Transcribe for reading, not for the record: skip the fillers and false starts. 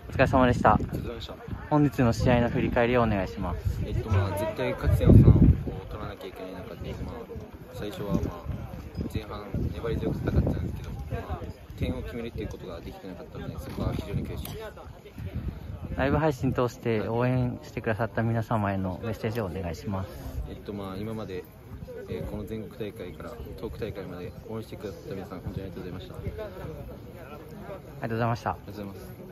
お疲れ様でした。 お疲れ様でした。 本日の試合の振り返りをお願いします。 絶対勝ち点を取らなきゃいけない中で、最初は前半粘り強く戦ってたんですけど、点を決めるっていうことができてなかったので、そこは非常に悔しいです。 ライブ配信通して応援してくださった皆様へのメッセージをお願いします。 今まで、この全国大会から東北大会まで応援してくださった皆さん、本当にありがとうございました。 ありがとうございました。 ありがとうございます。